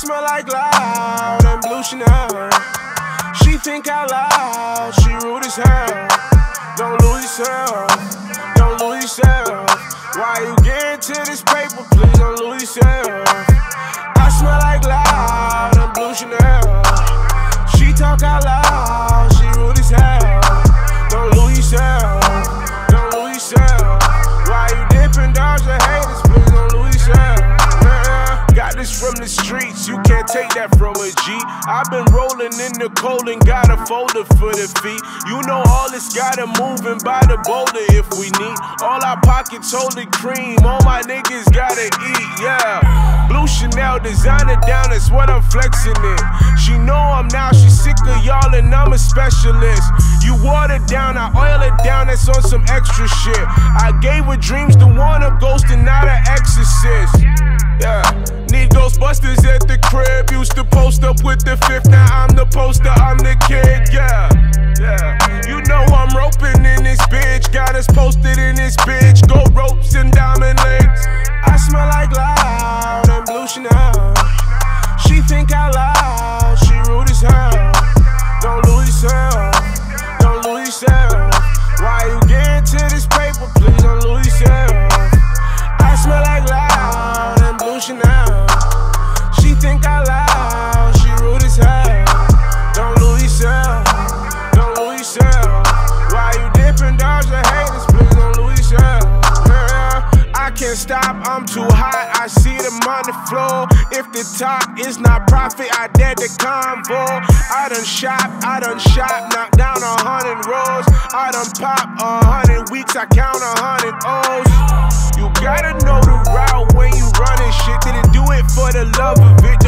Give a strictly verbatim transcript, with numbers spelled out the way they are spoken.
smell like loud and blue Chanel. She think out loud, she rude as hell. Don't lose yourself, don't lose yourself. Why you get to this paper, please don't lose yourself. I smell like loud and blue Chanel. She talk out loud, she rude as hell. Don't lose yourself, don't lose yourself. Why you dipping dogs and haters, please don't lose yourself. Man, got this from the streets, you can't take that from a G. I've been rolling in the cold and got a folder for the feet. You know all this gotta move and buy the boulder if we need. All our pockets holding cream, all my niggas gotta eat, yeah. Blue Chanel designer down, that's what I'm flexing in. She know I'm now, she sick of y'all and I'm a specialist. You water down, I oil it down, that's on some extra shit. I gave her dreams to want a ghost and not an exorcist. Yeah, need Ghostbusters at the crib. Used to post up with the fifth, now I'm the poster, I'm the kid. Yeah, yeah. You know I'm roping in this bitch, got us posted in this bitch. Gold ropes and diamond legs. I smell like loud and blue Chanel. She think out loud, she rude as hell. Don't lose yourself, don't lose yourself. Why you get to this paper, please don't lose yourself. I smell like loud and blue Chanel. She think out loud, she rude as hell. Don't lose yourself, don't lose yourself. Why you dipping dogs and haters, please don't lose yourself. Yeah, I can't stop, I'm too hot, I see them on the floor. If the top is not profit, I dare the convo. I done shop, I done shop, knock down a hundred rolls. I done pop a hundred weeks, I count a hundred O's. You gotta know the route when you running shit. Didn't do it for the love of it,